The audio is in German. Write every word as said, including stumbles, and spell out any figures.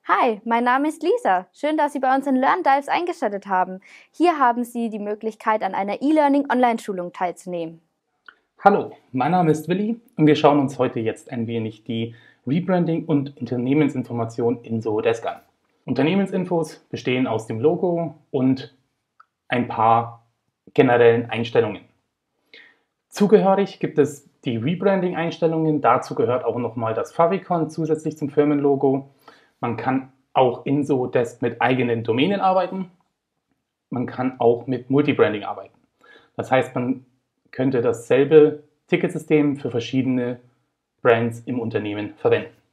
Hi, mein Name ist Lisa. Schön, dass Sie bei uns in LearnDives eingeschaltet haben. Hier haben Sie die Möglichkeit, an einer E-Learning-Online-Schulung teilzunehmen. Hallo, mein Name ist Willi und wir schauen uns heute jetzt ein wenig die Rebranding und Unternehmensinformation in Zohodesk an. Unternehmensinfos bestehen aus dem Logo und ein paar generellen Einstellungen. Zugehörig gibt es die Rebranding-Einstellungen. Dazu gehört auch nochmal das Favicon zusätzlich zum Firmenlogo. Man kann auch in Zohodesk mit eigenen Domänen arbeiten. Man kann auch mit Multibranding arbeiten. Das heißt, man könnte dasselbe Ticketsystem für verschiedene Brands im Unternehmen verwenden.